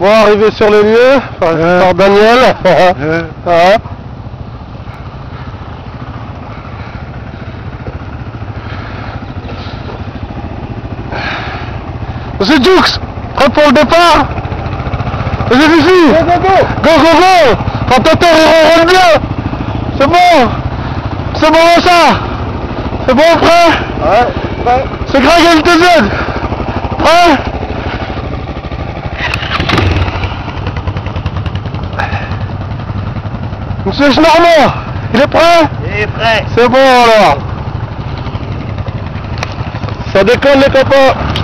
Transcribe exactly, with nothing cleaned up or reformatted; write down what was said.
Bon, arrivé sur les lieux, par, euh. par Daniel. euh. Voilà. Monsieur Jux, prêt pour le départ? Monsieur Fifi, Go, go, go! Go, go, go! Rotateur, il ronronne bien! C'est bon! C'est bon ça! C'est bon, prêt? Ouais, ouais. C'est Greg L T Z! Prêt? Monsieur Schnormand, il est prêt? Il est prêt. C'est bon alors! Ça déconne les copains!